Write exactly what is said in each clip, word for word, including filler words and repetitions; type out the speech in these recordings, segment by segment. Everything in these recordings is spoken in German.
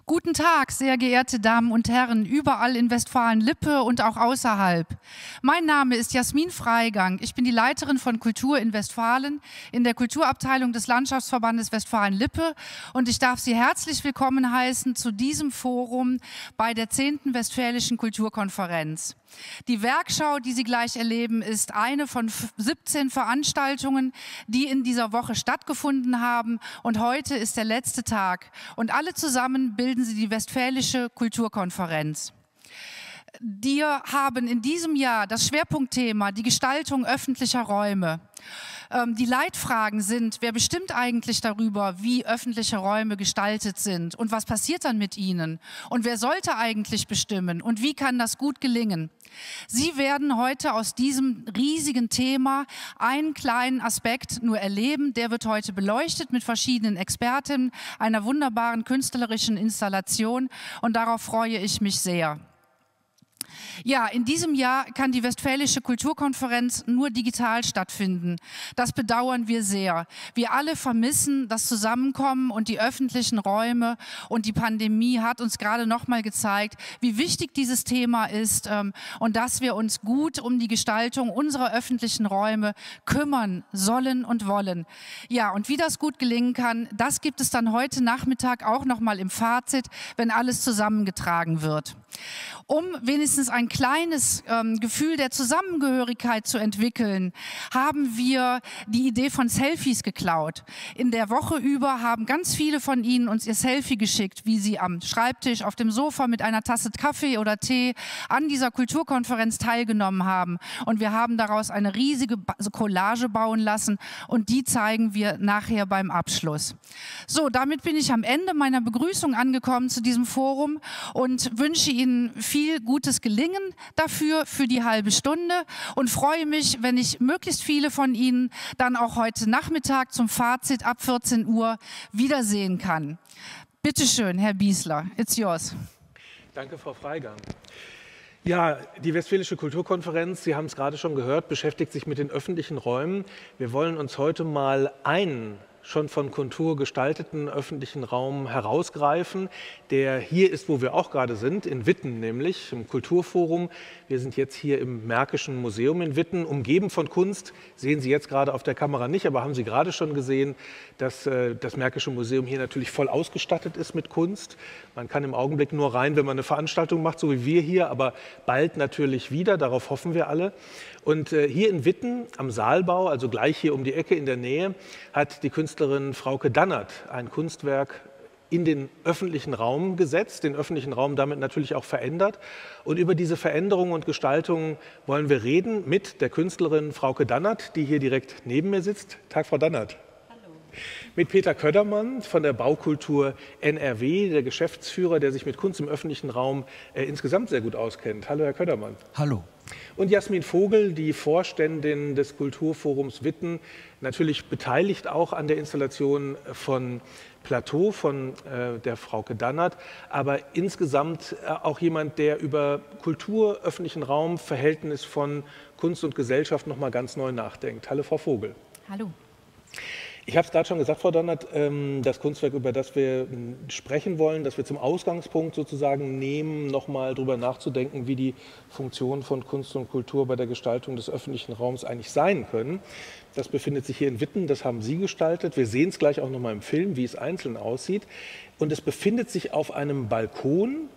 Guten Tag, sehr geehrte Damen und Herren, überall in Westfalen-Lippe und auch außerhalb. Mein Name ist Jasmin Freigang. Ich bin die Leiterin von Kultur in Westfalen in der Kulturabteilung des Landschaftsverbandes Westfalen-Lippe und ich darf Sie herzlich willkommen heißen zu diesem Forum bei der zehnten Westfälischen Kulturkonferenz. Die Werkschau, die Sie gleich erleben, ist eine von siebzehn Veranstaltungen, die in dieser Woche stattgefunden haben. Und heute ist der letzte Tag. Und alle zusammen bilden sie die Westfälische Kulturkonferenz. Wir haben in diesem Jahr das Schwerpunktthema die Gestaltung öffentlicher Räume. Die Leitfragen sind, wer bestimmt eigentlich darüber, wie öffentliche Räume gestaltet sind und was passiert dann mit ihnen und wer sollte eigentlich bestimmen und wie kann das gut gelingen. Sie werden heute aus diesem riesigen Thema einen kleinen Aspekt nur erleben, der wird heute beleuchtet mit verschiedenen Expertinnen, einer wunderbaren künstlerischen Installation und darauf freue ich mich sehr. Ja, in diesem Jahr kann die Westfälische Kulturkonferenz nur digital stattfinden. Das bedauern wir sehr. Wir alle vermissen das Zusammenkommen und die öffentlichen Räume und die Pandemie hat uns gerade noch mal gezeigt, wie wichtig dieses Thema ist ähm, und dass wir uns gut um die Gestaltung unserer öffentlichen Räume kümmern sollen und wollen. Ja, und wie das gut gelingen kann, das gibt es dann heute Nachmittag auch noch mal im Fazit, wenn alles zusammengetragen wird. Um wenigstens ein kleines ähm, Gefühl der Zusammengehörigkeit zu entwickeln, haben wir die Idee von Selfies geklaut. In der Woche über haben ganz viele von Ihnen uns ihr Selfie geschickt, wie sie am Schreibtisch, auf dem Sofa mit einer Tasse Kaffee oder Tee an dieser Kulturkonferenz teilgenommen haben. Und wir haben daraus eine riesige Collage bauen lassen und die zeigen wir nachher beim Abschluss. So, damit bin ich am Ende meiner Begrüßung angekommen zu diesem Forum und wünsche Ihnen viel gutes Gelingen dafür, für die halbe Stunde und freue mich, wenn ich möglichst viele von Ihnen dann auch heute Nachmittag zum Fazit ab vierzehn Uhr wiedersehen kann. Bitte schön, Herr Biesler, it's yours. Danke, Frau Freigang. Ja, die Westfälische Kulturkonferenz, Sie haben es gerade schon gehört, beschäftigt sich mit den öffentlichen Räumen. Wir wollen uns heute mal einen schon von Kultur gestalteten öffentlichen Raum herausgreifen, der hier ist, wo wir auch gerade sind, in Witten nämlich, im Kulturforum. Wir sind jetzt hier im Märkischen Museum in Witten, umgeben von Kunst. Sehen Sie jetzt gerade auf der Kamera nicht, aber haben Sie gerade schon gesehen, dass äh, das Märkische Museum hier natürlich voll ausgestattet ist mit Kunst. Man kann im Augenblick nur rein, wenn man eine Veranstaltung macht, so wie wir hier, aber bald natürlich wieder, darauf hoffen wir alle. Und äh, hier in Witten am Saalbau, also gleich hier um die Ecke in der Nähe, hat die Künstlerin Frauke Dannert ein Kunstwerk in den öffentlichen Raum gesetzt, den öffentlichen Raum damit natürlich auch verändert. Und über diese Veränderungen und Gestaltungen wollen wir reden mit der Künstlerin Frauke Dannert, die hier direkt neben mir sitzt. Tag, Frau Dannert. Mit Peter Ködermann von der Baukultur N R W, der Geschäftsführer, der sich mit Kunst im öffentlichen Raum äh, insgesamt sehr gut auskennt. Hallo, Herr Ködermann. Hallo. Und Jasmin Vogel, die Vorständin des Kulturforums Witten, natürlich beteiligt auch an der Installation von Plateau von äh, der Frauke Dannert, aber insgesamt äh, auch jemand, der über Kultur, öffentlichen Raum, Verhältnis von Kunst und Gesellschaft noch mal ganz neu nachdenkt. Hallo, Frau Vogel. Hallo. Ich habe es gerade schon gesagt, Frau Dannert, das Kunstwerk, über das wir sprechen wollen, das wir zum Ausgangspunkt sozusagen nehmen, nochmal darüber nachzudenken, wie die Funktionen von Kunst und Kultur bei der Gestaltung des öffentlichen Raums eigentlich sein können. Das befindet sich hier in Witten, das haben Sie gestaltet. Wir sehen es gleich auch nochmal im Film, wie es einzeln aussieht. Und es befindet sich auf einem Balkon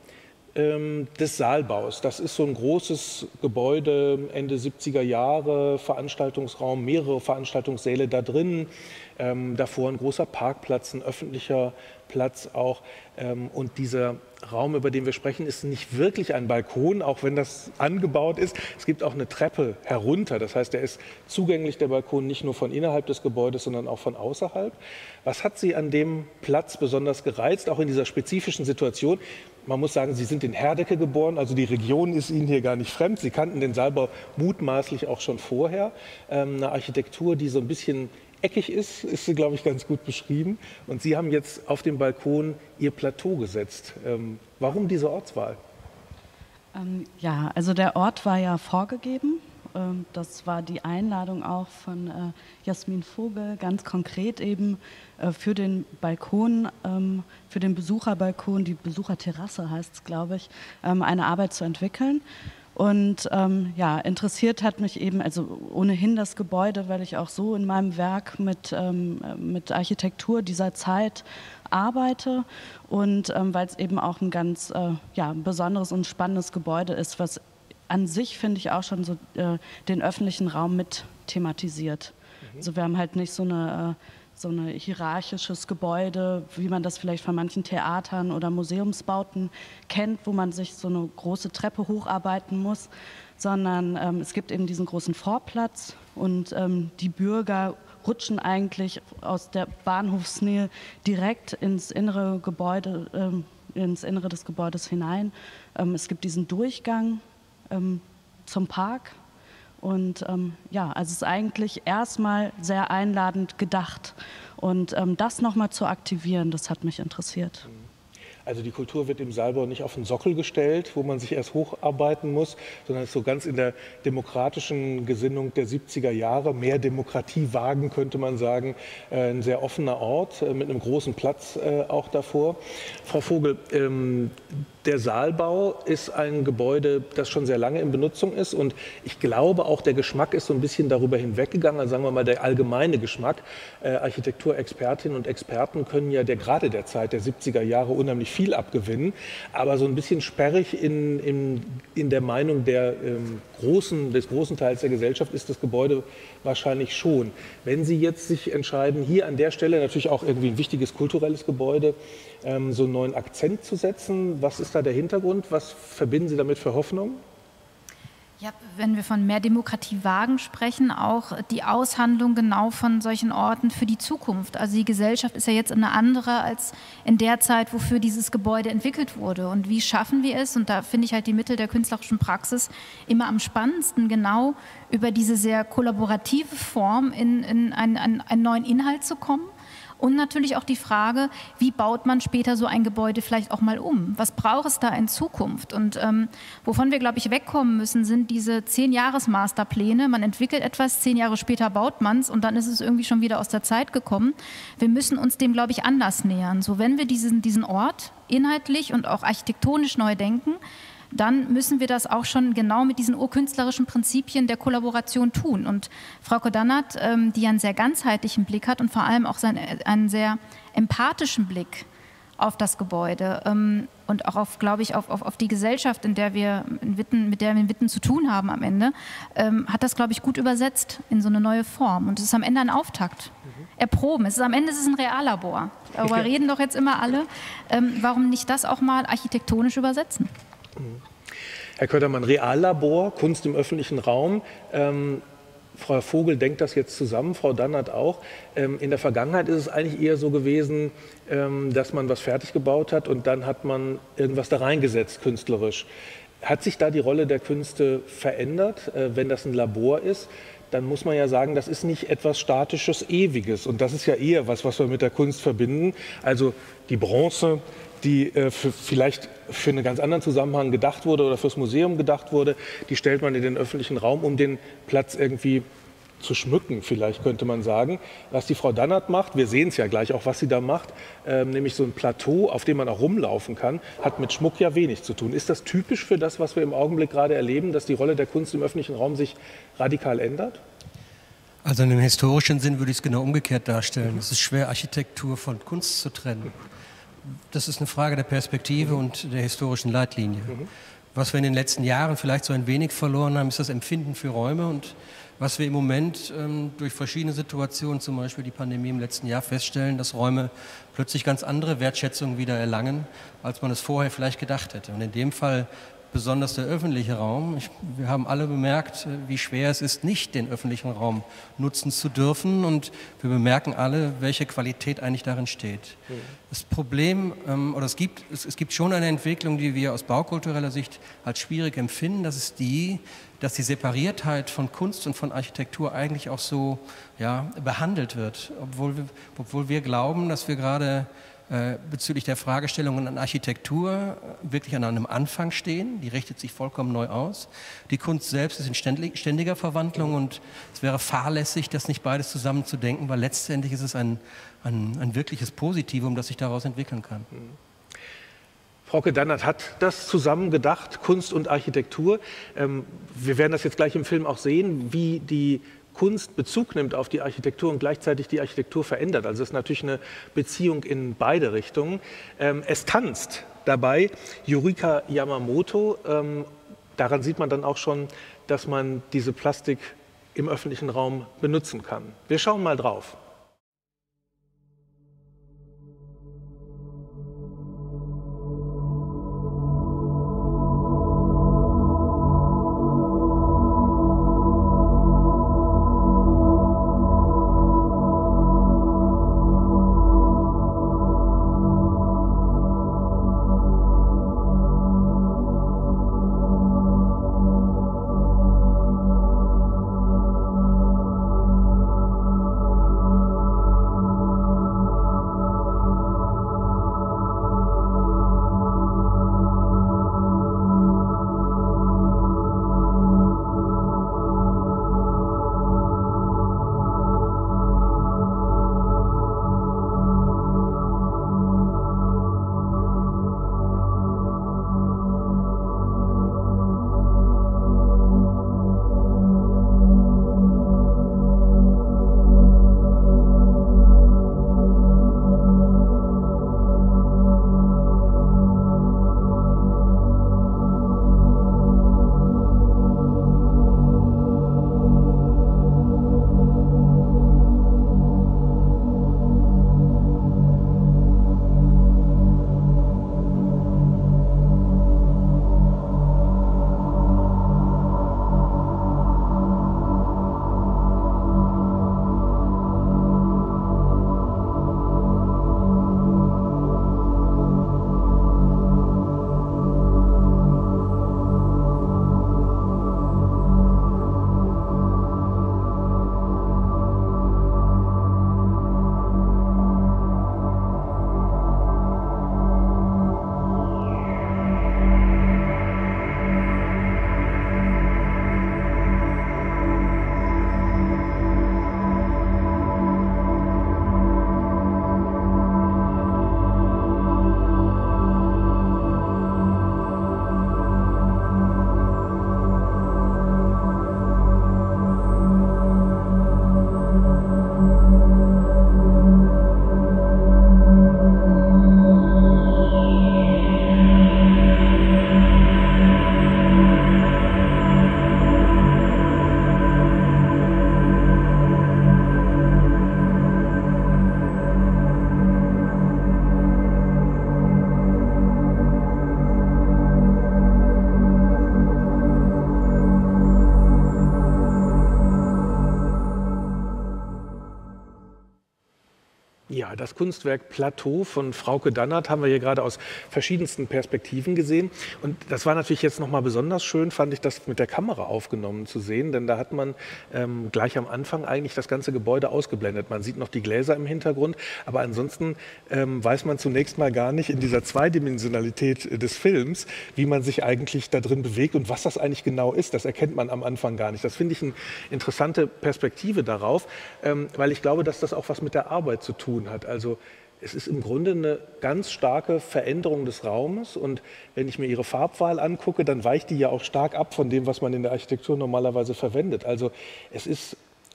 des Saalbaus. Das ist so ein großes Gebäude, Ende siebziger Jahre, Veranstaltungsraum, mehrere Veranstaltungssäle da drin, ähm, davor ein großer Parkplatz, ein öffentlicher Platz auch. Ähm, und dieser Raum, über den wir sprechen, ist nicht wirklich ein Balkon, auch wenn das angebaut ist. Es gibt auch eine Treppe herunter, das heißt, er ist zugänglich, der Balkon, nicht nur von innerhalb des Gebäudes, sondern auch von außerhalb. Was hat Sie an dem Platz besonders gereizt, auch in dieser spezifischen Situation? Man muss sagen, Sie sind in Herdecke geboren, also die Region ist Ihnen hier gar nicht fremd. Sie kannten den Saalbau mutmaßlich auch schon vorher. Ähm, eine Architektur, die so ein bisschen eckig ist, ist sie, glaube ich, ganz gut beschrieben. Und Sie haben jetzt auf dem Balkon Ihr Plateau gesetzt. Ähm, warum diese Ortswahl? Ähm, ja, also der Ort war ja vorgegeben Das war die Einladung auch von äh, Jasmin Vogel, ganz konkret eben äh, für den Balkon, ähm, für den Besucherbalkon, die Besucherterrasse heißt es, glaube ich, ähm, eine Arbeit zu entwickeln. Und ähm, ja, interessiert hat mich eben, also ohnehin das Gebäude, weil ich auch so in meinem Werk mit, ähm, mit Architektur dieser Zeit arbeite und ähm, weil es eben auch ein ganz äh, ja, besonderes und spannendes Gebäude ist, was an sich, finde ich, auch schon so äh, den öffentlichen Raum mit thematisiert. Mhm. Also wir haben halt nicht so eine, äh, so ein hierarchisches Gebäude, wie man das vielleicht von manchen Theatern oder Museumsbauten kennt, wo man sich so eine große Treppe hocharbeiten muss, sondern ähm, es gibt eben diesen großen Vorplatz und ähm, die Bürger rutschen eigentlich aus der Bahnhofsnähe direkt ins innere Gebäude, ähm, ins Innere des Gebäudes hinein. Ähm, es gibt diesen Durchgang ähm, zum Park. Und ähm, ja, also es ist eigentlich erstmal sehr einladend gedacht. Und ähm, das nochmal zu aktivieren, das hat mich interessiert. Also die Kultur wird im Saalbau nicht auf den Sockel gestellt, wo man sich erst hocharbeiten muss, sondern ist so ganz in der demokratischen Gesinnung der siebziger Jahre. Mehr Demokratie wagen, könnte man sagen. Äh, ein sehr offener Ort äh, mit einem großen Platz äh, auch davor. Frau Vogel, ähm, der Saalbau ist ein Gebäude, das schon sehr lange in Benutzung ist und ich glaube auch der Geschmack ist so ein bisschen darüber hinweggegangen, also sagen wir mal der allgemeine Geschmack. Äh, Architekturexpertinnen und Experten können ja der, gerade der Zeit der siebziger Jahre unheimlich viel abgewinnen, aber so ein bisschen sperrig in, in, in der Meinung der, ähm, großen, des großen Teils der Gesellschaft ist das Gebäude wahrscheinlich schon. Wenn Sie jetzt sich entscheiden, hier an der Stelle natürlich auch irgendwie ein wichtiges kulturelles Gebäude, ähm, so einen neuen Akzent zu setzen, was ist da der Hintergrund? Was verbinden Sie damit für Hoffnung? Ja, wenn wir von mehr Demokratie wagen sprechen, auch die Aushandlung genau von solchen Orten für die Zukunft. Also die Gesellschaft ist ja jetzt eine andere als in der Zeit, wofür dieses Gebäude entwickelt wurde. Und wie schaffen wir es? Und da finde ich halt die Mittel der künstlerischen Praxis immer am spannendsten, genau über diese sehr kollaborative Form in, in einen, einen, einen neuen Inhalt zu kommen. Und natürlich auch die Frage, wie baut man später so ein Gebäude vielleicht auch mal um? Was braucht es da in Zukunft? Und ähm, wovon wir, glaube ich, wegkommen müssen, sind diese zehn-Jahres-Masterpläne. Man entwickelt etwas, zehn Jahre später baut man es und dann ist es irgendwie schon wieder aus der Zeit gekommen. Wir müssen uns dem, glaube ich, anders nähern. So, wenn wir diesen, diesen Ort inhaltlich und auch architektonisch neu denken, dann müssen wir das auch schon genau mit diesen urkünstlerischen Prinzipien der Kollaboration tun. Und Frau Kodannat, ähm, die einen sehr ganzheitlichen Blick hat und vor allem auch seinen, einen sehr empathischen Blick auf das Gebäude ähm, und auch auf, glaube ich, auf, auf, auf die Gesellschaft, in der wir in Witten, mit der wir in Witten zu tun haben am Ende, ähm, hat das, glaube ich, gut übersetzt in so eine neue Form. Und es ist am Ende ein Auftakt. Mhm. Erproben. Es ist, am Ende ist es ein Reallabor. Darüber ja. reden doch jetzt immer alle. Ähm, warum nicht das auch mal architektonisch übersetzen? Herr Köttermann, Reallabor, Kunst im öffentlichen Raum. Ähm, Frau Vogel denkt das jetzt zusammen, Frau Dannert auch. Ähm, in der Vergangenheit ist es eigentlich eher so gewesen, ähm, dass man was fertig gebaut hat und dann hat man irgendwas da reingesetzt, künstlerisch. Hat sich da die Rolle der Künste verändert, äh, wenn das ein Labor ist? Dann muss man ja sagen, das ist nicht etwas Statisches, Ewiges. Und das ist ja eher was, was wir mit der Kunst verbinden. Also die Bronze, die äh, für, vielleicht für einen ganz anderen Zusammenhang gedacht wurde oder fürs Museum gedacht wurde, die stellt man in den öffentlichen Raum, um den Platz irgendwie zu schmücken, vielleicht könnte man sagen. Was die Frau Dannert macht, wir sehen es ja gleich auch, was sie da macht, äh, nämlich so ein Plateau, auf dem man auch rumlaufen kann, hat mit Schmuck ja wenig zu tun. Ist das typisch für das, was wir im Augenblick gerade erleben, dass die Rolle der Kunst im öffentlichen Raum sich radikal ändert? Also in dem historischen Sinn würde ich es genau umgekehrt darstellen. Es ist schwer, Architektur von Kunst zu trennen. Das ist eine Frage der Perspektive mhm. und der historischen Leitlinie. Mhm. Was wir in den letzten Jahren vielleicht so ein wenig verloren haben, ist das Empfinden für Räume. Und was wir im Moment ähm, durch verschiedene Situationen, zum Beispiel die Pandemie im letzten Jahr, feststellen, dass Räume plötzlich ganz andere Wertschätzung wieder erlangen, als man es vorher vielleicht gedacht hätte. Und in dem Fall besonders der öffentliche Raum. Ich, wir haben alle bemerkt, wie schwer es ist, nicht den öffentlichen Raum nutzen zu dürfen. Und wir bemerken alle, welche Qualität eigentlich darin steht. Mhm. Das Problem, ähm, oder es gibt, es, es gibt schon eine Entwicklung, die wir aus baukultureller Sicht als schwierig empfinden. Das ist die, dass die Separiertheit von Kunst und von Architektur eigentlich auch so ja, behandelt wird. Obwohl wir, obwohl wir glauben, dass wir gerade äh, bezüglich der Fragestellungen an Architektur wirklich an einem Anfang stehen. Die richtet sich vollkommen neu aus. Die Kunst selbst ist in ständiger Verwandlung und es wäre fahrlässig, das nicht beides zusammen zu denken, weil letztendlich ist es ein, ein, ein wirkliches Positivum, das sich daraus entwickeln kann. Mhm. Frauke Dannert hat das zusammen gedacht, Kunst und Architektur. Ähm, wir werden das jetzt gleich im Film auch sehen, wie die Kunst Bezug nimmt auf die Architektur und gleichzeitig die Architektur verändert. Also es ist natürlich eine Beziehung in beide Richtungen. Ähm, es tanzt dabei Yurika Yamamoto. Ähm, daran sieht man dann auch schon, dass man diese Plastik im öffentlichen Raum benutzen kann. Wir schauen mal drauf. Ja, das Kunstwerk Plateau von Frauke Dannert haben wir hier gerade aus verschiedensten Perspektiven gesehen. Und das war natürlich jetzt nochmal besonders schön, fand ich, das mit der Kamera aufgenommen zu sehen. Denn da hat man ähm, gleich am Anfang eigentlich das ganze Gebäude ausgeblendet. Man sieht noch die Gläser im Hintergrund, aber ansonsten ähm, weiß man zunächst mal gar nicht in dieser Zweidimensionalität des Films, wie man sich eigentlich da drin bewegt und was das eigentlich genau ist. Das erkennt man am Anfang gar nicht. Das finde ich eine interessante Perspektive darauf, ähm, weil ich glaube, dass das auch was mit der Arbeit zu tun hat. Also es ist im Grunde eine ganz starke Veränderung des Raumes und wenn ich mir ihre Farbwahl angucke, dann weicht die ja auch stark ab von dem, was man in der Architektur normalerweise verwendet. Also es ist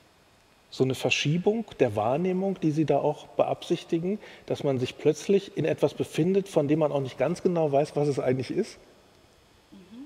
so eine Verschiebung der Wahrnehmung, die Sie da auch beabsichtigen, dass man sich plötzlich in etwas befindet, von dem man auch nicht ganz genau weiß, was es eigentlich ist? Mhm.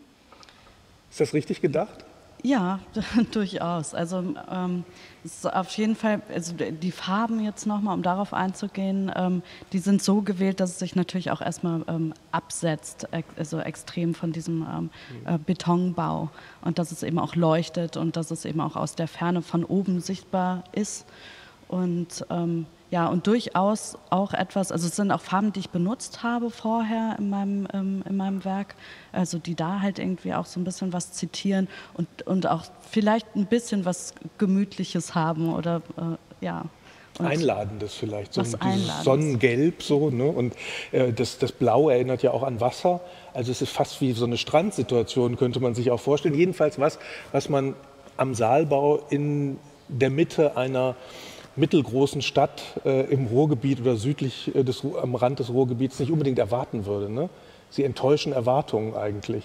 Ist das richtig gedacht? Ja, durchaus. Also ähm, es ist auf jeden Fall, also die Farben jetzt nochmal, um darauf einzugehen, ähm, die sind so gewählt, dass es sich natürlich auch erstmal ähm, absetzt, also extrem von diesem ähm, äh, Betonbau und dass es eben auch leuchtet und dass es eben auch aus der Ferne von oben sichtbar ist. Und ähm, ja, und durchaus auch etwas, also es sind auch Farben, die ich benutzt habe vorher in meinem, ähm, in meinem Werk, also die da halt irgendwie auch so ein bisschen was zitieren und, und auch vielleicht ein bisschen was Gemütliches haben oder äh, ja. Und Einladendes vielleicht, so was dieses Einladendes. Sonnengelb so, ne? Und äh, das, das Blau erinnert ja auch an Wasser. Also es ist fast wie so eine Strandsituation, könnte man sich auch vorstellen. Jedenfalls was, was man am Saalbau in der Mitte einer mittelgroßen Stadt äh, im Ruhrgebiet oder südlich äh, des, am Rand des Ruhrgebiets nicht unbedingt erwarten würde. Ne? Sie enttäuschen Erwartungen eigentlich.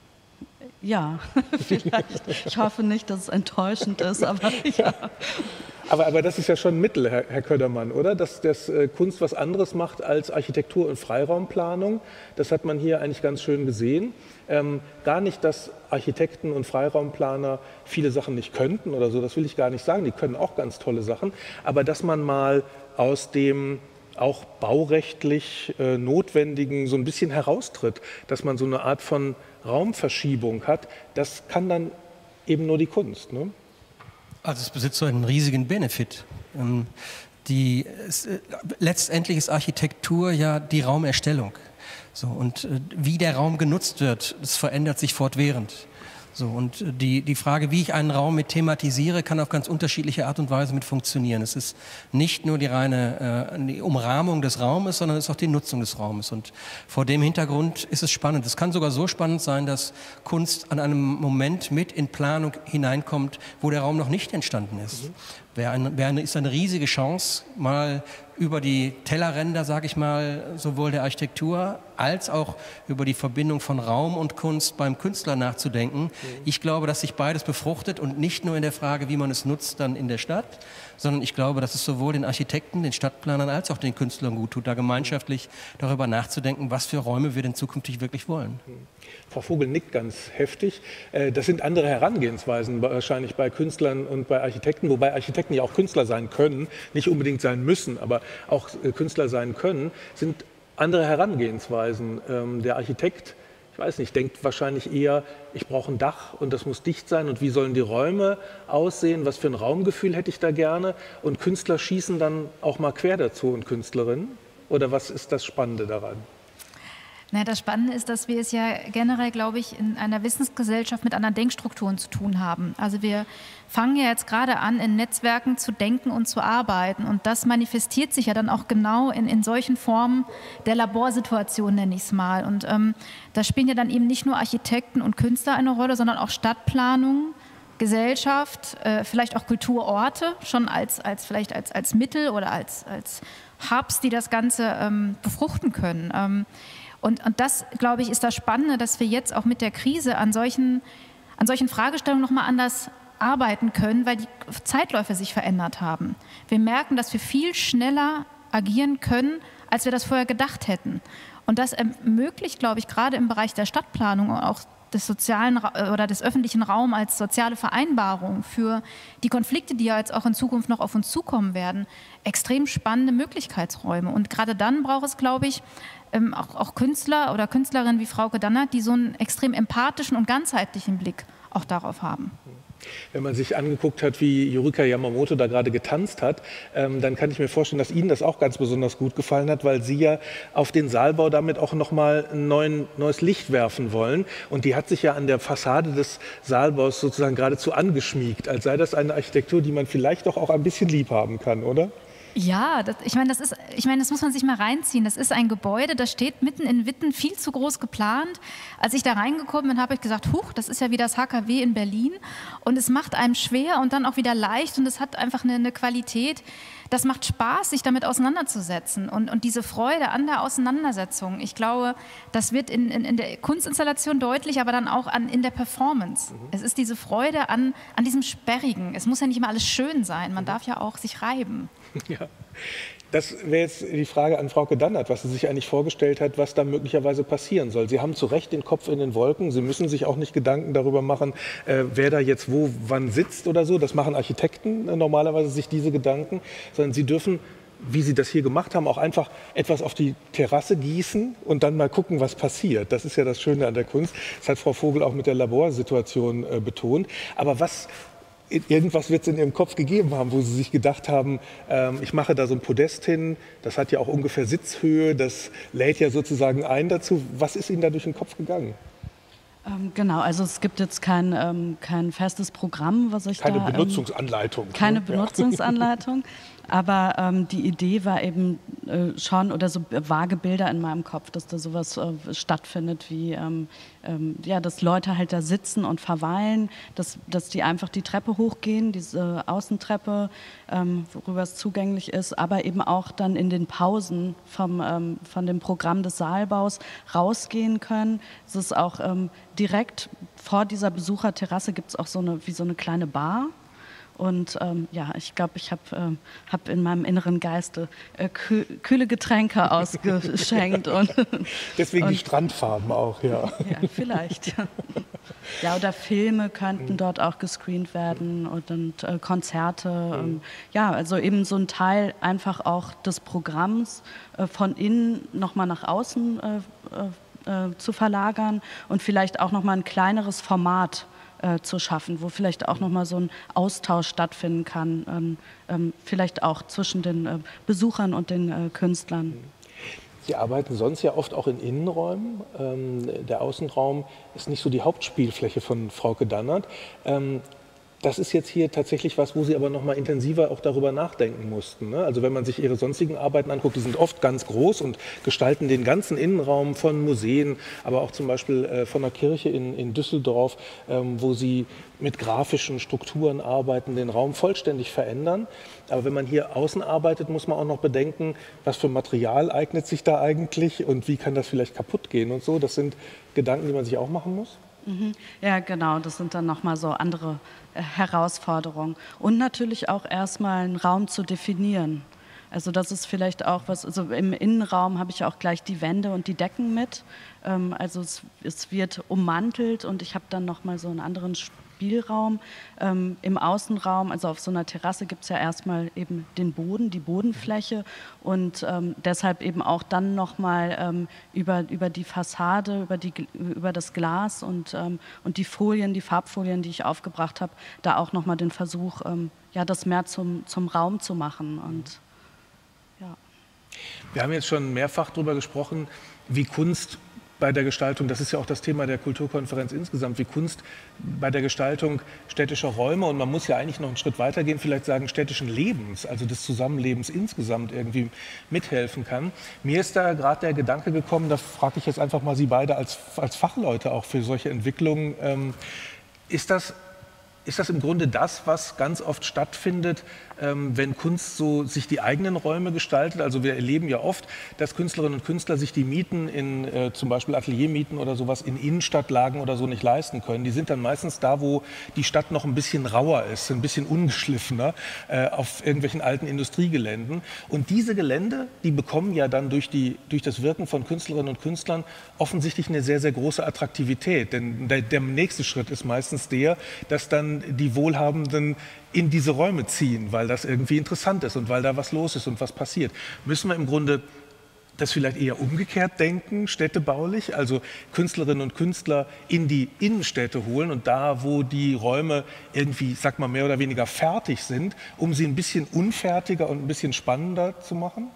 Ja, vielleicht. Ich hoffe nicht, dass es enttäuschend ist, aber ja. Aber, aber das ist ja schon ein Mittel, Herr, Herr Ködermann, oder? Dass, dass äh, Kunst was anderes macht als Architektur- und Freiraumplanung. Das hat man hier eigentlich ganz schön gesehen. Ähm, gar nicht, dass Architekten und Freiraumplaner viele Sachen nicht könnten oder so, das will ich gar nicht sagen. Die können auch ganz tolle Sachen. Aber dass man mal aus dem auch baurechtlich äh, Notwendigen so ein bisschen heraustritt, dass man so eine Art von Raumverschiebung hat, das kann dann eben nur die Kunst, ne? Also es besitzt so einen riesigen Benefit. Ähm, die, es, äh, letztendlich ist Architektur ja die Raumerstellung. So, und äh, wie der Raum genutzt wird, das verändert sich fortwährend. So, und die, die Frage, wie ich einen Raum mit thematisiere, kann auf ganz unterschiedliche Art und Weise mit funktionieren. Es ist nicht nur die reine äh, die Umrahmung des Raumes, sondern es ist auch die Nutzung des Raumes. Und vor dem Hintergrund ist es spannend. Es kann sogar so spannend sein, dass Kunst an einem Moment mit in Planung hineinkommt, wo der Raum noch nicht entstanden ist. Mhm. Wäre ein, wäre eine, ist eine riesige Chance, mal über die Tellerränder, sage ich mal, sowohl der Architektur als auch über die Verbindung von Raum und Kunst beim Künstler nachzudenken. Mhm. Ich glaube, dass sich beides befruchtet und nicht nur in der Frage, wie man es nutzt dann in der Stadt, sondern ich glaube, dass es sowohl den Architekten, den Stadtplanern als auch den Künstlern gut tut, da gemeinschaftlich darüber nachzudenken, was für Räume wir denn zukünftig wirklich wollen. Mhm. Frau Vogel nickt ganz heftig. Das sind andere Herangehensweisen wahrscheinlich bei Künstlern und bei Architekten, wobei Architekten ja auch Künstler sein können, nicht unbedingt sein müssen, aber auch Künstler sein können, sind andere Herangehensweisen. Der Architekt, ich weiß nicht, denkt wahrscheinlich eher, ich brauche ein Dach und das muss dicht sein und wie sollen die Räume aussehen, was für ein Raumgefühl hätte ich da gerne, und Künstler schießen dann auch mal quer dazu und Künstlerinnen, oder was ist das Spannende daran? Na, das Spannende ist, dass wir es ja generell, glaube ich, in einer Wissensgesellschaft mit anderen Denkstrukturen zu tun haben. Also wir fangen ja jetzt gerade an, in Netzwerken zu denken und zu arbeiten. Und das manifestiert sich ja dann auch genau in, in solchen Formen der Laborsituation, nenne ich es mal. Und ähm, da spielen ja dann eben nicht nur Architekten und Künstler eine Rolle, sondern auch Stadtplanung, Gesellschaft, äh, vielleicht auch Kulturorte, schon als, als, vielleicht als, als Mittel oder als, als Hubs, die das Ganze ähm, befruchten können. Ähm, Und, und das, glaube ich, ist das Spannende, dass wir jetzt auch mit der Krise an solchen, an solchen Fragestellungen noch mal anders arbeiten können, weil die Zeitläufe sich verändert haben. Wir merken, dass wir viel schneller agieren können, als wir das vorher gedacht hätten. Und das ermöglicht, glaube ich, gerade im Bereich der Stadtplanung und auch des sozialen oder des öffentlichen Raums als soziale Vereinbarung für die Konflikte, die ja jetzt auch in Zukunft noch auf uns zukommen werden, extrem spannende Möglichkeitsräume. Und gerade dann braucht es, glaube ich, ähm, auch, auch Künstler oder Künstlerinnen wie Frauke Dannert, die so einen extrem empathischen und ganzheitlichen Blick auch darauf haben. Wenn man sich angeguckt hat, wie Yurika Yamamoto da gerade getanzt hat, ähm, dann kann ich mir vorstellen, dass Ihnen das auch ganz besonders gut gefallen hat, weil Sie ja auf den Saalbau damit auch nochmal ein neuen, neues Licht werfen wollen. Und die hat sich ja an der Fassade des Saalbaus sozusagen geradezu angeschmiegt, als sei das eine Architektur, die man vielleicht doch auch ein bisschen lieb haben kann, oder? Ja, das, ich meine, das ist, ich meine, das muss man sich mal reinziehen. Das ist ein Gebäude, das steht mitten in Witten, viel zu groß geplant. Als ich da reingekommen bin, habe ich gesagt, huch, das ist ja wie das H K W in Berlin. Und es macht einem schwer und dann auch wieder leicht und es hat einfach eine, eine Qualität. Das macht Spaß, sich damit auseinanderzusetzen und, und diese Freude an der Auseinandersetzung. Ich glaube, das wird in, in, in der Kunstinstallation deutlich, aber dann auch an, in der Performance. Mhm. Es ist diese Freude an, an diesem Sperrigen. Es muss ja nicht immer alles schön sein, man mhm. darf ja auch sich reiben. Ja. Das wäre jetzt die Frage an Frauke Dannert, was sie sich eigentlich vorgestellt hat, was da möglicherweise passieren soll. Sie haben zu Recht den Kopf in den Wolken. Sie müssen sich auch nicht Gedanken darüber machen, äh, wer da jetzt wo, wann sitzt oder so. Das machen Architekten äh, normalerweise, sich diese Gedanken. Sondern sie dürfen, wie sie das hier gemacht haben, auch einfach etwas auf die Terrasse gießen und dann mal gucken, was passiert. Das ist ja das Schöne an der Kunst. Das hat Frau Vogel auch mit der Laborsituation äh, betont. Aber was... Irgendwas wird es in Ihrem Kopf gegeben haben, wo Sie sich gedacht haben, ähm, ich mache da so ein Podest hin, das hat ja auch ungefähr Sitzhöhe, das lädt ja sozusagen ein dazu. Was ist Ihnen da durch den Kopf gegangen? Ähm, genau, also es gibt jetzt kein, ähm, kein festes Programm, was ich keine da... Keine Benutzungsanleitung. Ähm, keine ne? Benutzungsanleitung. Aber ähm, die Idee war eben äh, schon, oder so vage Bilder in meinem Kopf, dass da sowas äh, stattfindet wie, ähm, ähm, ja, dass Leute halt da sitzen und verweilen, dass, dass die einfach die Treppe hochgehen, diese Außentreppe, ähm, worüber es zugänglich ist, aber eben auch dann in den Pausen vom, ähm, von dem Programm des Saalbaus rausgehen können. Es ist auch ähm, direkt vor dieser Besucherterrasse gibt es auch so eine, wie so eine kleine Bar. Und ähm, ja, ich glaube, ich habe ähm, hab in meinem inneren Geiste äh, kühl, kühle Getränke ausgeschenkt. Und, Deswegen und, die Strandfarben auch, ja. Ja, vielleicht. Ja, oder Filme könnten Mhm. dort auch gescreent werden und, und äh, Konzerte. Mhm. Ähm, ja, also eben so ein Teil einfach auch des Programms äh, von innen nochmal nach außen äh, äh, zu verlagern und vielleicht auch nochmal ein kleineres Format Äh, zu schaffen, wo vielleicht auch nochmal so ein Austausch stattfinden kann, ähm, ähm, vielleicht auch zwischen den äh, Besuchern und den äh, Künstlern. Sie arbeiten sonst ja oft auch in Innenräumen. Ähm, der Außenraum ist nicht so die Hauptspielfläche von Frauke Dannert. Ähm, Das ist jetzt hier tatsächlich was, wo Sie aber noch mal intensiver auch darüber nachdenken mussten, ne? Also wenn man sich Ihre sonstigen Arbeiten anguckt, die sind oft ganz groß und gestalten den ganzen Innenraum von Museen, aber auch zum Beispiel äh, von der Kirche in, in Düsseldorf, ähm, wo Sie mit grafischen Strukturen arbeiten, den Raum vollständig verändern. Aber wenn man hier außen arbeitet, muss man auch noch bedenken, was für Material eignet sich da eigentlich und wie kann das vielleicht kaputt gehen und so. Das sind Gedanken, die man sich auch machen muss. Ja, genau, das sind dann nochmal so andere äh, Herausforderungen. Und natürlich auch erstmal einen Raum zu definieren. Also das ist vielleicht auch was, also im Innenraum habe ich auch gleich die Wände und die Decken mit. Ähm, also es, es wird ummantelt und ich habe dann nochmal so einen anderen Spielraum. Ähm, Im Außenraum, also auf so einer Terrasse gibt es ja erstmal eben den Boden, die Bodenfläche und ähm, deshalb eben auch dann nochmal ähm, über, über die Fassade, über, die, über das Glas und, ähm, und die Folien, die Farbfolien, die ich aufgebracht habe, da auch nochmal den Versuch, ähm, ja, das mehr zum, zum Raum zu machen. Und ja. Wir haben jetzt schon mehrfach darüber gesprochen, wie Kunst bei der Gestaltung, das ist ja auch das Thema der Kulturkonferenz insgesamt, wie Kunst bei der Gestaltung städtischer Räume, und man muss ja eigentlich noch einen Schritt weiter gehen, vielleicht sagen städtischen Lebens, also des Zusammenlebens insgesamt irgendwie mithelfen kann. Mir ist da gerade der Gedanke gekommen, da frage ich jetzt einfach mal Sie beide als, als Fachleute auch für solche Entwicklungen, ähm, ist das Ist das im Grunde das, was ganz oft stattfindet, ähm, wenn Kunst so sich die eigenen Räume gestaltet? Also wir erleben ja oft, dass Künstlerinnen und Künstler sich die Mieten in äh, zum Beispiel Ateliermieten oder sowas in Innenstadtlagen oder so nicht leisten können. Die sind dann meistens da, wo die Stadt noch ein bisschen rauer ist, ein bisschen ungeschliffener, äh, auf irgendwelchen alten Industriegeländen. Und diese Gelände, die bekommen ja dann durch, die, durch das Wirken von Künstlerinnen und Künstlern offensichtlich eine sehr, sehr große Attraktivität. Denn der, der nächste Schritt ist meistens der, dass dann die Wohlhabenden in diese Räume ziehen, weil das irgendwie interessant ist und weil da was los ist und was passiert. Müssen wir im Grunde das vielleicht eher umgekehrt denken, städtebaulich, also Künstlerinnen und Künstler in die Innenstädte holen und da, wo die Räume irgendwie, sag mal, mehr oder weniger fertig sind, um sie ein bisschen unfertiger und ein bisschen spannender zu machen?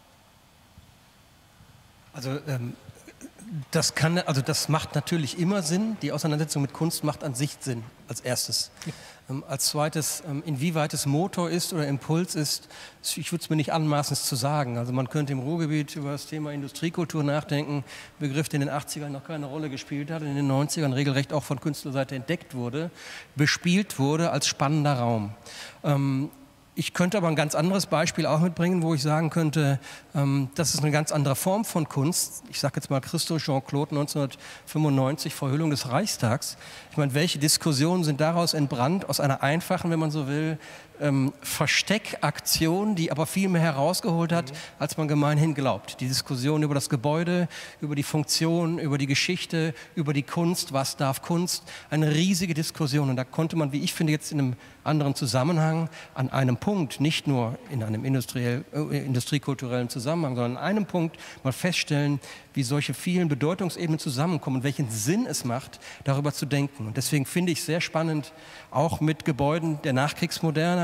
Also ähm Das kann, also das macht natürlich immer Sinn. Die Auseinandersetzung mit Kunst macht an sich Sinn, als erstes. Ähm, als zweites, ähm, inwieweit es Motor ist oder Impuls ist, ich würde es mir nicht anmaßen, es zu sagen. Also man könnte im Ruhrgebiet über das Thema Industriekultur nachdenken, Begriff, der in den achtzigern noch keine Rolle gespielt hat, in den neunzigern regelrecht auch von Künstlerseite entdeckt wurde, bespielt wurde als spannender Raum. Ähm, Ich könnte aber ein ganz anderes Beispiel auch mitbringen, wo ich sagen könnte, ähm, das ist eine ganz andere Form von Kunst. Ich sage jetzt mal Christo Jean-Claude neunzehnhundertfünfundneunzig, Verhüllung des Reichstags. Ich meine, welche Diskussionen sind daraus entbrannt, aus einer einfachen, wenn man so will, ähm, Versteckaktion, die aber viel mehr herausgeholt hat, mhm. als man gemeinhin glaubt. Die Diskussion über das Gebäude, über die Funktion, über die Geschichte, über die Kunst, was darf Kunst, eine riesige Diskussion. Und da konnte man, wie ich finde, jetzt in einem anderen Zusammenhang, an einem Punkt, nicht nur in einem industriell, äh, industriekulturellen Zusammenhang, sondern an einem Punkt mal feststellen, wie solche vielen Bedeutungsebenen zusammenkommen und welchen Sinn es macht, darüber zu denken. Und deswegen finde ich sehr spannend, auch mit Gebäuden der Nachkriegsmoderne,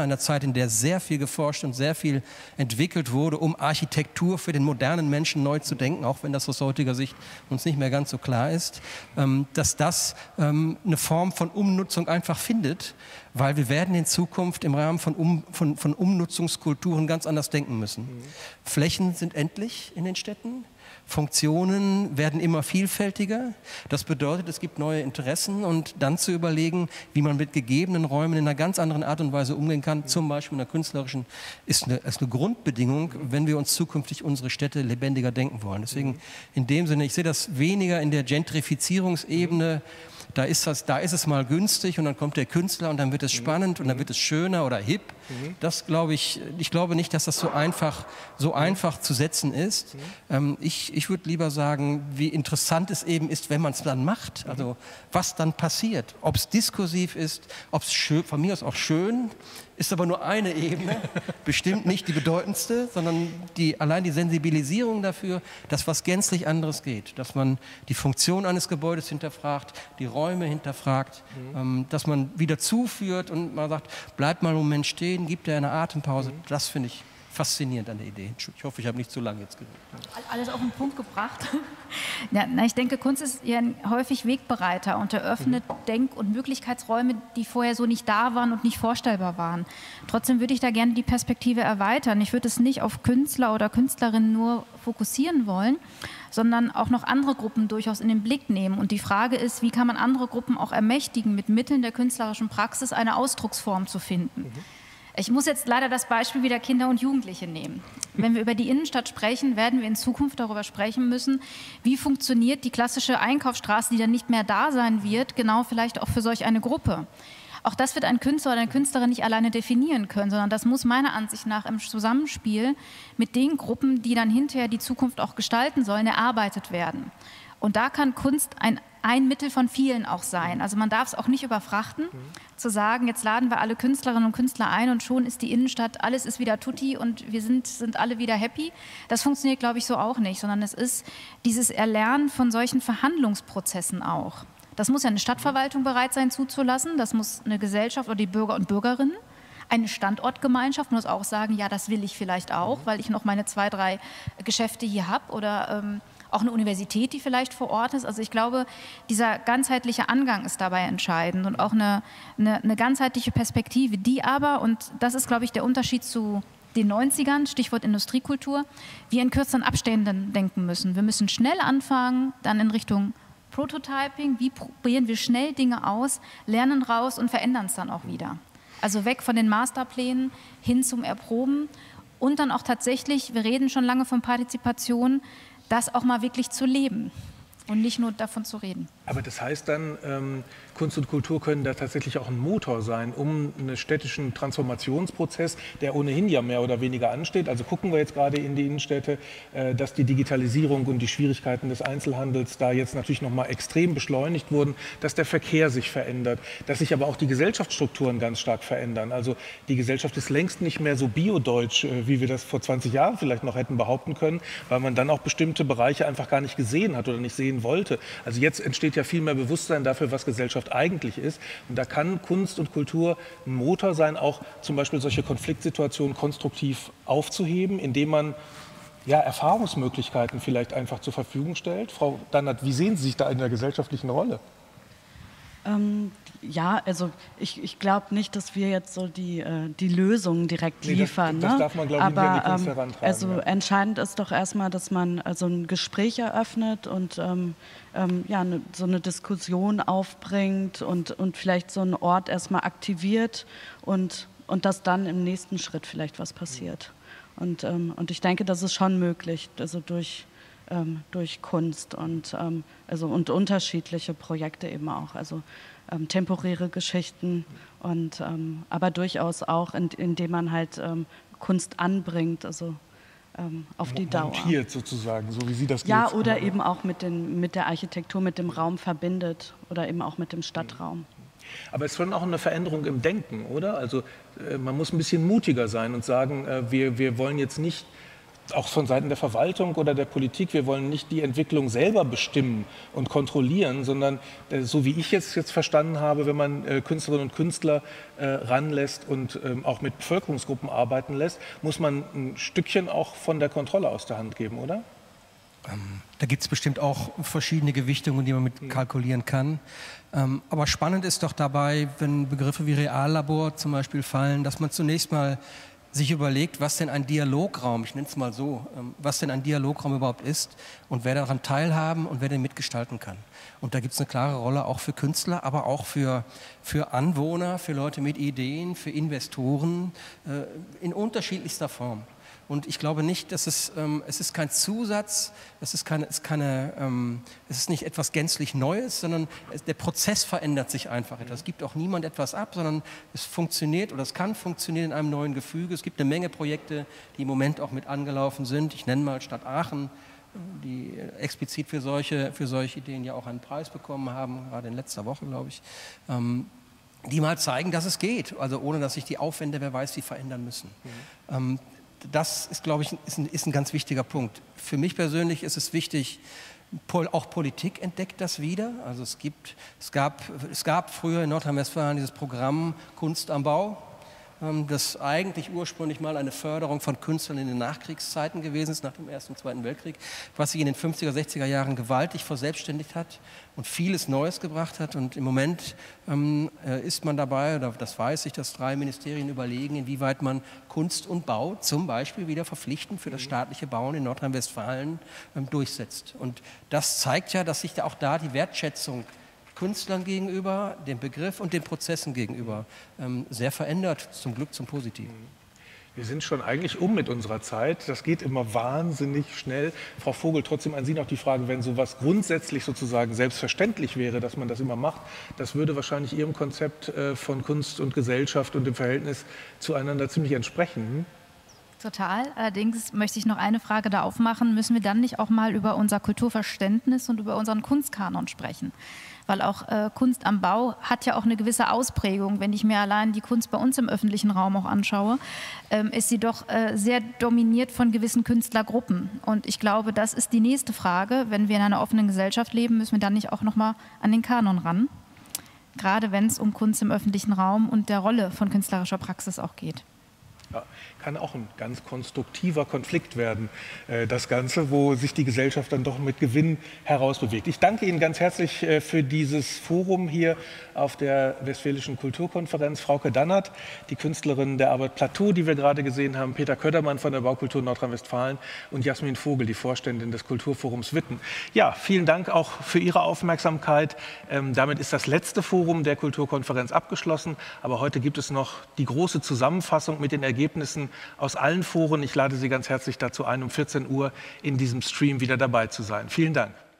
einer Zeit, in der sehr viel geforscht und sehr viel entwickelt wurde, um Architektur für den modernen Menschen neu zu denken, auch wenn das aus heutiger Sicht uns nicht mehr ganz so klar ist, ähm, dass das ähm, eine Form von Umnutzung einfach findet, weil wir werden in Zukunft im Rahmen von, um, von, von Umnutzungskulturen ganz anders denken müssen. Mhm. Flächen sind endlich in den Städten. Funktionen werden immer vielfältiger. Das bedeutet, es gibt neue Interessen und dann zu überlegen, wie man mit gegebenen Räumen in einer ganz anderen Art und Weise umgehen kann, zum Beispiel in der künstlerischen, ist eine, ist eine Grundbedingung, wenn wir uns zukünftig unsere Städte lebendiger denken wollen. Deswegen in dem Sinne, ich sehe das weniger in der Gentrifizierungsebene. Da ist, das, da ist es mal günstig und dann kommt der Künstler und dann wird es spannend und dann wird es schöner oder hip. Das glaube ich, ich glaube nicht, dass das so einfach, so einfach zu setzen ist. Ähm, ich ich würde lieber sagen, wie interessant es eben ist, wenn man es dann macht. Also was dann passiert. Ob es diskursiv ist, ob es von mir aus auch schön, ist aber nur eine Ebene, bestimmt nicht die bedeutendste, sondern die, allein die Sensibilisierung dafür, dass was gänzlich anderes geht. Dass man die Funktion eines Gebäudes hinterfragt, die Räume hinterfragt, mhm. ähm, dass man wieder zuführt und man sagt, bleibt mal einen Moment stehen, gibt dir eine Atempause. Mhm. Das finde ich faszinierend an der Idee. Ich hoffe, ich habe nicht zu lange jetzt geredet. Alles auf den Punkt gebracht. Ja, na, ich denke, Kunst ist ja häufig Wegbereiter und eröffnet mhm. Denk- und Möglichkeitsräume, die vorher so nicht da waren und nicht vorstellbar waren. Trotzdem würde ich da gerne die Perspektive erweitern. Ich würde es nicht auf Künstler oder Künstlerinnen nur fokussieren wollen, sondern auch noch andere Gruppen durchaus in den Blick nehmen. Und die Frage ist, wie kann man andere Gruppen auch ermächtigen, mit Mitteln der künstlerischen Praxis eine Ausdrucksform zu finden. Mhm. Ich muss jetzt leider das Beispiel wieder Kinder und Jugendliche nehmen. Wenn wir über die Innenstadt sprechen, werden wir in Zukunft darüber sprechen müssen, wie funktioniert die klassische Einkaufsstraße, die dann nicht mehr da sein wird, genau vielleicht auch für solch eine Gruppe. Auch das wird ein Künstler oder eine Künstlerin nicht alleine definieren können, sondern das muss meiner Ansicht nach im Zusammenspiel mit den Gruppen, die dann hinterher die Zukunft auch gestalten sollen, erarbeitet werden. Und da kann Kunst ein, ein Mittel von vielen auch sein. Also man darf es auch nicht überfrachten, mhm. zu sagen, jetzt laden wir alle Künstlerinnen und Künstler ein und schon ist die Innenstadt, alles ist wieder tutti und wir sind, sind alle wieder happy. Das funktioniert, glaube ich, so auch nicht, sondern es ist dieses Erlernen von solchen Verhandlungsprozessen auch. Das muss ja eine Stadtverwaltung bereit sein zuzulassen, das muss eine Gesellschaft oder die Bürger und Bürgerinnen. Eine Standortgemeinschaft muss auch sagen, ja, das will ich vielleicht auch, weil ich noch meine zwei, drei Geschäfte hier habe oder ähm, auch eine Universität, die vielleicht vor Ort ist. Also ich glaube, dieser ganzheitliche Angang ist dabei entscheidend und auch eine, eine, eine ganzheitliche Perspektive, die aber, und das ist, glaube ich, der Unterschied zu den neunzigern, Stichwort Industriekultur, wir in kürzeren Abständen denken müssen. Wir müssen schnell anfangen, dann in Richtung Prototyping, wie probieren wir schnell Dinge aus, lernen raus und verändern es dann auch wieder. Also weg von den Masterplänen hin zum Erproben und dann auch tatsächlich, wir reden schon lange von Partizipation, das auch mal wirklich zu leben und nicht nur davon zu reden. Aber das heißt dann, ähm, Kunst und Kultur können da tatsächlich auch ein Motor sein, um einen städtischen Transformationsprozess, der ohnehin ja mehr oder weniger ansteht. Also gucken wir jetzt gerade in die Innenstädte, äh, dass die Digitalisierung und die Schwierigkeiten des Einzelhandels da jetzt natürlich noch mal extrem beschleunigt wurden, dass der Verkehr sich verändert, dass sich aber auch die Gesellschaftsstrukturen ganz stark verändern. Also die Gesellschaft ist längst nicht mehr so biodeutsch, äh, wie wir das vor zwanzig Jahren vielleicht noch hätten behaupten können, weil man dann auch bestimmte Bereiche einfach gar nicht gesehen hat oder nicht sehen wollte. Also jetzt entsteht ja viel mehr Bewusstsein dafür, was Gesellschaft eigentlich ist. Und da kann Kunst und Kultur ein Motor sein, auch zum Beispiel solche Konfliktsituationen konstruktiv aufzuheben, indem man ja, Erfahrungsmöglichkeiten vielleicht einfach zur Verfügung stellt. Frau Dannert, wie sehen Sie sich da in der gesellschaftlichen Rolle? Ähm, ja, also ich, ich glaube nicht, dass wir jetzt so die, äh, die Lösungen direkt nee, liefern. Das, das darf man, glaube ich, Aber, nicht an die Kunst ähm, herantragen. Also ja. entscheidend ist doch erstmal, dass man also ein Gespräch eröffnet und ähm, ähm, ja, ne, so eine Diskussion aufbringt und, und vielleicht so einen Ort erstmal aktiviert und, und dass dann im nächsten Schritt vielleicht was passiert. Und, ähm, und ich denke, das ist schon möglich, also durch Ähm, durch Kunst und, ähm, also, und unterschiedliche Projekte eben auch, also ähm, temporäre Geschichten, und, ähm, aber durchaus auch, in, indem man halt ähm, Kunst anbringt, also ähm, auf die Dauer. Montiert sozusagen, so wie Sie das Ja, oder haben. Eben auch mit, den, mit der Architektur, mit dem Raum verbindet oder eben auch mit dem Stadtraum. Aber es ist schon auch eine Veränderung im Denken, oder? Also äh, man muss ein bisschen mutiger sein und sagen, äh, wir, wir wollen jetzt nicht auch von Seiten der Verwaltung oder der Politik, wir wollen nicht die Entwicklung selber bestimmen und kontrollieren, sondern äh, so wie ich es jetzt verstanden habe, wenn man äh, Künstlerinnen und Künstler äh, ranlässt und ähm, auch mit Bevölkerungsgruppen arbeiten lässt, muss man ein Stückchen auch von der Kontrolle aus der Hand geben, oder? Ähm, da gibt es bestimmt auch verschiedene Gewichtungen, die man mit kalkulieren kann. Ähm, aber spannend ist doch dabei, wenn Begriffe wie Reallabor zum Beispiel fallen, dass man zunächst mal sich überlegt, was denn ein Dialograum, ich nenne es mal so, ähm, was denn ein Dialograum überhaupt ist und wer daran teilhaben und wer den mitgestalten kann. Und da gibt es eine klare Rolle auch für Künstler, aber auch für, für Anwohner, für Leute mit Ideen, für Investoren äh, in unterschiedlichster Form. Und ich glaube nicht, dass es, ähm, es ist kein Zusatz, es ist, keine, es, ist keine, ähm, es ist nicht etwas gänzlich Neues, sondern es, der Prozess verändert sich einfach etwas. Es gibt auch niemand etwas ab, sondern es funktioniert oder es kann funktionieren in einem neuen Gefüge. Es gibt eine Menge Projekte, die im Moment auch mit angelaufen sind. Ich nenne mal Stadt Aachen, die explizit für solche, für solche Ideen ja auch einen Preis bekommen haben, gerade in letzter Woche, glaube ich. Ähm, die mal zeigen, dass es geht, also ohne dass sich die Aufwände, wer weiß, wie verändern müssen. Mhm. Ähm, Das ist, glaube ich, ist ein, ist ein ganz wichtiger Punkt. Für mich persönlich ist es wichtig, auch Politik entdeckt das wieder. Also es, gibt, es, gab, es gab früher in Nordrhein-Westfalen dieses Programm Kunst am Bau, das eigentlich ursprünglich mal eine Förderung von Künstlern in den Nachkriegszeiten gewesen ist, nach dem Ersten und Zweiten Weltkrieg, was sich in den fünfziger, sechziger Jahren gewaltig verselbstständigt hat und vieles Neues gebracht hat. Und im Moment ähm, ist man dabei, oder das weiß ich, dass drei Ministerien überlegen, inwieweit man Kunst und Bau zum Beispiel wieder verpflichtend für das staatliche Bauen in Nordrhein-Westfalen ähm, durchsetzt. Und das zeigt ja, dass sich da auch da die Wertschätzung Künstlern gegenüber, dem Begriff und den Prozessen gegenüber ähm, sehr verändert, zum Glück zum Positiven. Wir sind schon eigentlich um mit unserer Zeit. Das geht immer wahnsinnig schnell. Frau Vogel, trotzdem an Sie noch die Frage, wenn sowas grundsätzlich sozusagen selbstverständlich wäre, dass man das immer macht, das würde wahrscheinlich Ihrem Konzept äh, von Kunst und Gesellschaft und dem Verhältnis zueinander ziemlich entsprechen. Total. Allerdings möchte ich noch eine Frage da aufmachen. Müssen wir dann nicht auch mal über unser Kulturverständnis und über unseren Kunstkanon sprechen? Weil auch äh, Kunst am Bau hat ja auch eine gewisse Ausprägung. Wenn ich mir allein die Kunst bei uns im öffentlichen Raum auch anschaue, ähm, ist sie doch äh, sehr dominiert von gewissen Künstlergruppen. Und ich glaube, das ist die nächste Frage. Wenn wir in einer offenen Gesellschaft leben, müssen wir dann nicht auch noch mal an den Kanon ran? Gerade wenn es um Kunst im öffentlichen Raum und der Rolle von künstlerischer Praxis auch geht. Ja, kann auch ein ganz konstruktiver Konflikt werden, äh, das Ganze, wo sich die Gesellschaft dann doch mit Gewinn herausbewegt. Ich danke Ihnen ganz herzlich äh, für dieses Forum hier auf der Westfälischen Kulturkonferenz. Frauke Dannert, die Künstlerin der Arbeit Plateau, die wir gerade gesehen haben, Peter Köttermann von der Baukultur Nordrhein-Westfalen und Jasmin Vogel, die Vorständin des Kulturforums Witten. Ja, vielen Dank auch für Ihre Aufmerksamkeit. Ähm, damit ist das letzte Forum der Kulturkonferenz abgeschlossen, aber heute gibt es noch die große Zusammenfassung mit den Ergebnissen aus allen Foren. Ich lade Sie ganz herzlich dazu ein, um vierzehn Uhr in diesem Stream wieder dabei zu sein. Vielen Dank.